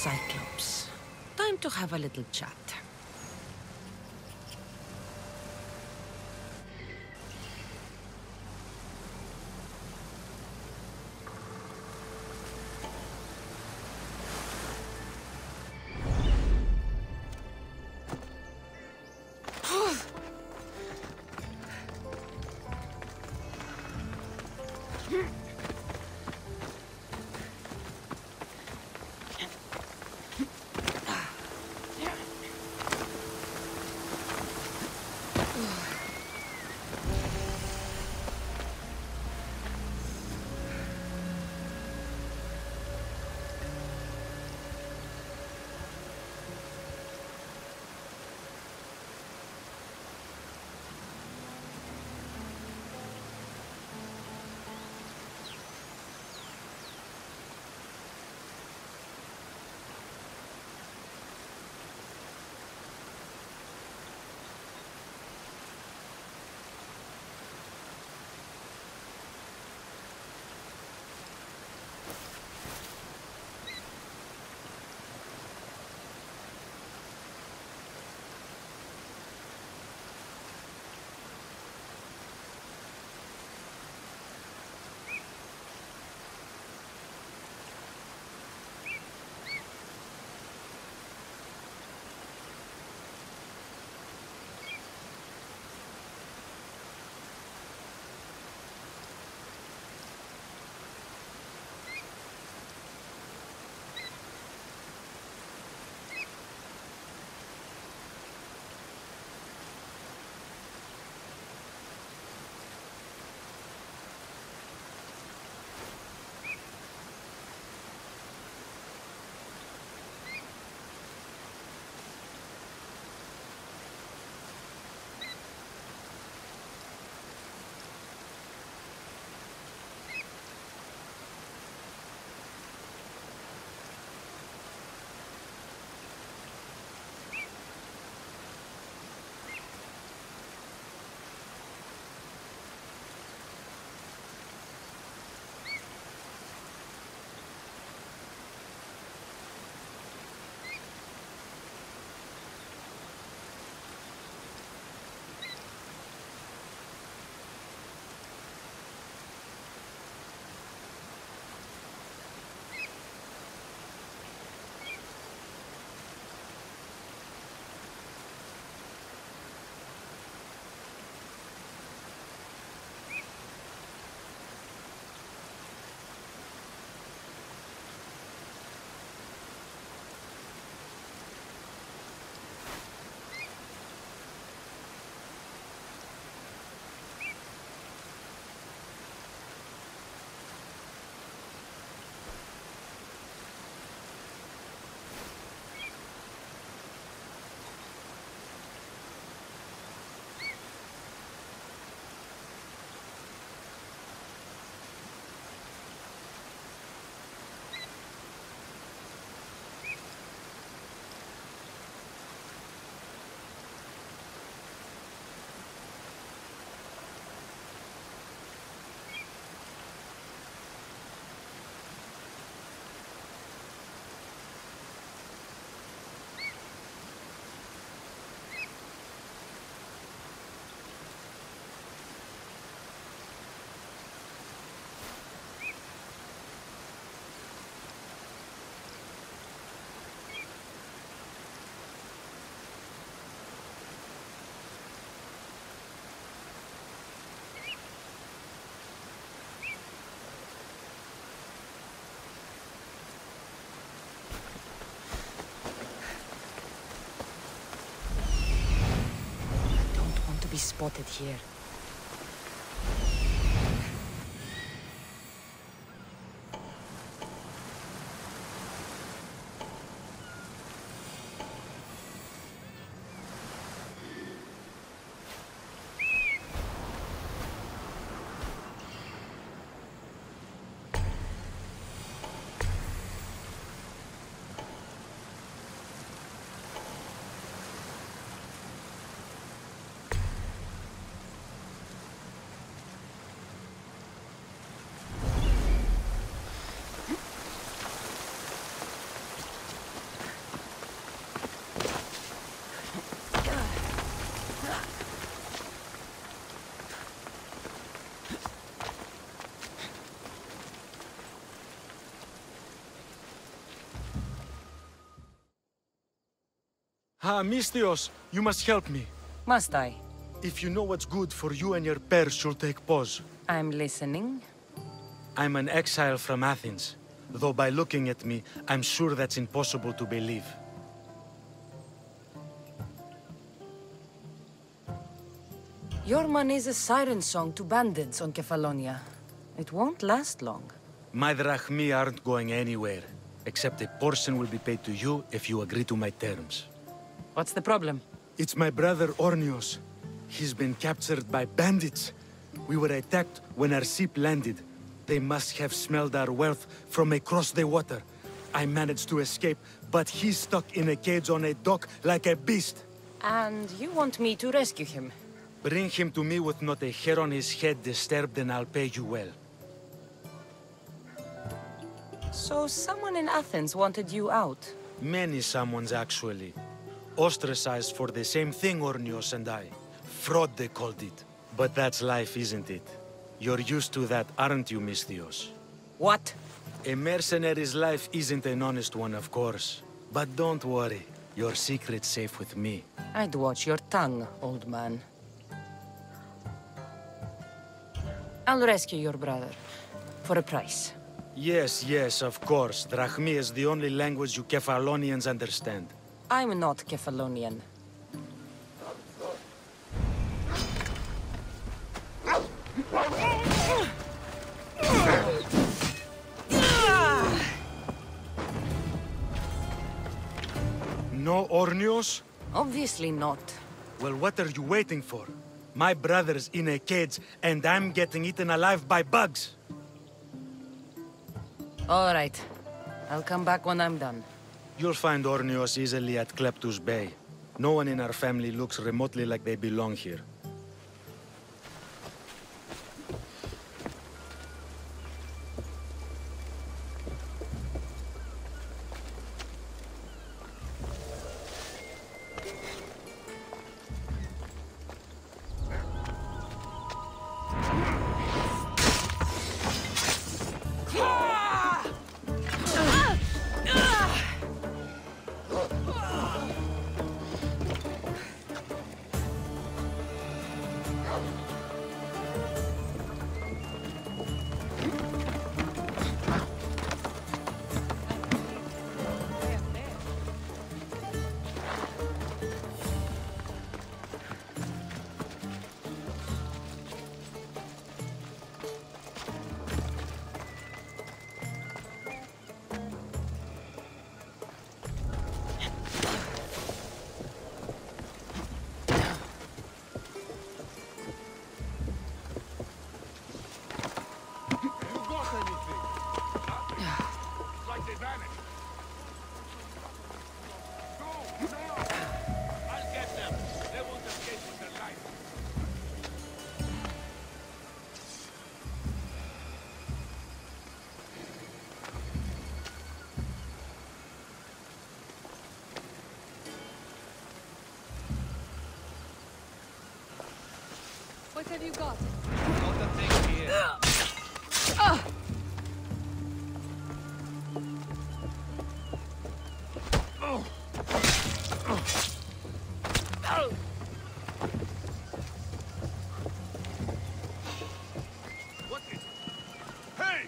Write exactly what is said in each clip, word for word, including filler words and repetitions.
Cyclops. Time to have a little chat. Be spotted here. Ah, Misthios, you must help me. Must I? If you know what's good for you and your pairs, you'll take pause. I'm listening. I'm an exile from Athens. Though by looking at me, I'm sure that's impossible to believe. Your money is a siren song to bandits on Kefalonia. It won't last long. My drachmi aren't going anywhere. Except a portion will be paid to you if you agree to my terms. What's the problem? It's my brother Ornios. He's been captured by bandits. We were attacked when our ship landed. They must have smelled our wealth from across the water. I managed to escape, but he's stuck in a cage on a dock like a beast. And you want me to rescue him? Bring him to me with not a hair on his head disturbed and I'll pay you well. So someone in Athens wanted you out? Many someones, actually. Ostracized for the same thing, Ornios and I. Fraud, they called it. But that's life, isn't it? You're used to that, aren't you, Misthios? What? A mercenary's life isn't an honest one, of course. But don't worry. Your secret's safe with me. I'd watch your tongue, old man. I'll rescue your brother. For a price. Yes, yes, of course. Drachmi is the only language you Kefalonians understand. I'm not Kefalonian. No Ornios? Obviously not. Well, what are you waiting for? My brother's in a cage, and I'm getting eaten alive by bugs. All right. I'll come back when I'm done. You'll find Ornios easily at Kleptus Bay. No one in our family looks remotely like they belong here. What have you got? Not a thing here. What is it? Hey!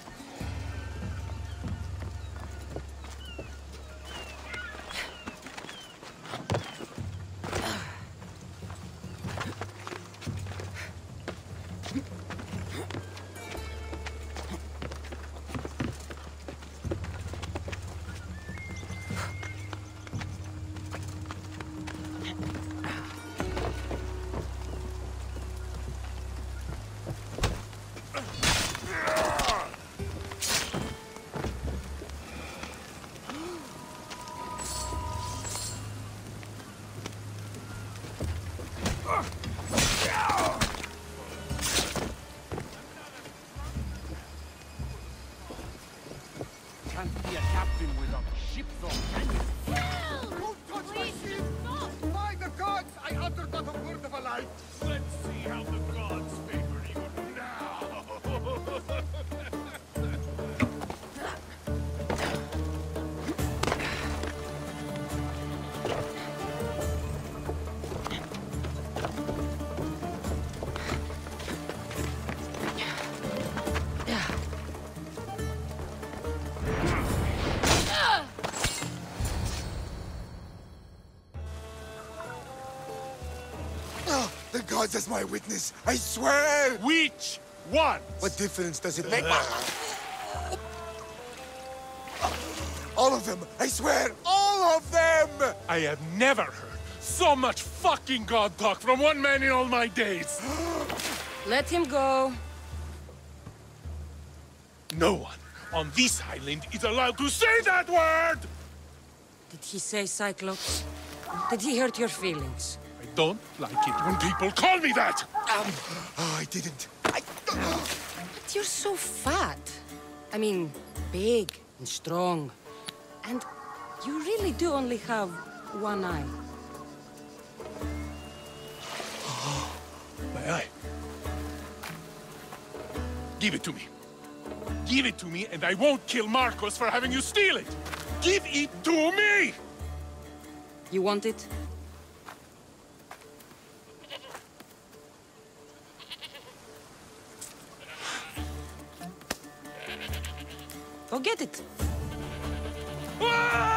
Can't be a captain without a ship, though, can you? Don't touch my ship! By the gods, I uttered not a word of a lie. Let's see how the gods favor you now. gods as my witness, I swear! Which one? What difference does it make? All of them! I swear, all of them! I have never heard so much fucking god talk from one man in all my days. Let him go. No one on this island is allowed to say that word! Did he say Cyclops? Did he hurt your feelings? I don't like it when people call me that! Um, oh, I didn't. I... But you're so fat. I mean, big and strong. And you really do only have one eye. My eye. Give it to me. Give it to me, and I won't kill Marcos for having you steal it! Give it to me! You want it? Go get it. Ah!